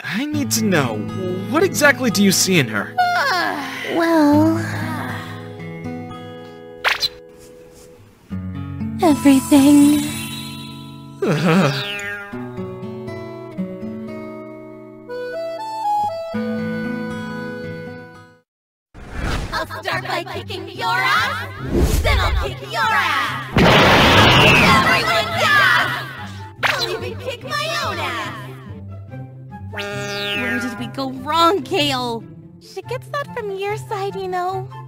I need to know, what exactly do you see in her? Well... everything. I'll start by kicking your ass, then I'll kick your ass! Everyone's ass! I'll even kick my own ass! Where did we go wrong, Kale? She gets that from your side, you know.